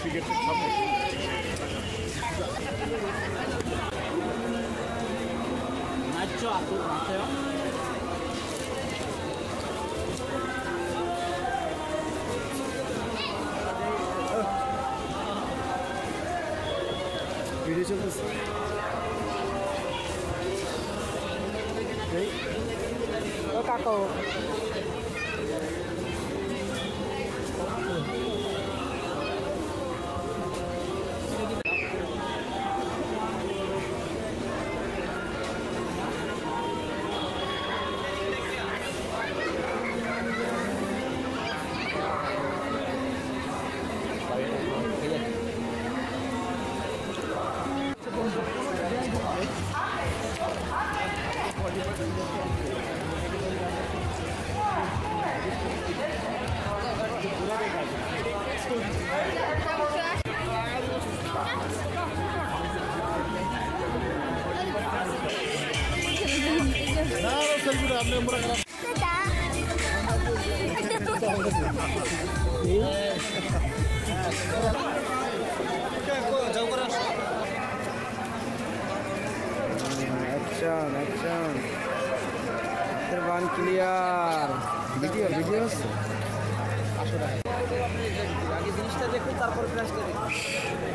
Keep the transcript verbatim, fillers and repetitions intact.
গেটের সামনে। 나죠 아또 나세요? ভিডিও চলতেছে। ও কাকা Action, action. Terbang clear. Video, video. আগে জিনিসটা দেখুন তারপর ফ্ল্যাশটা দেখুন।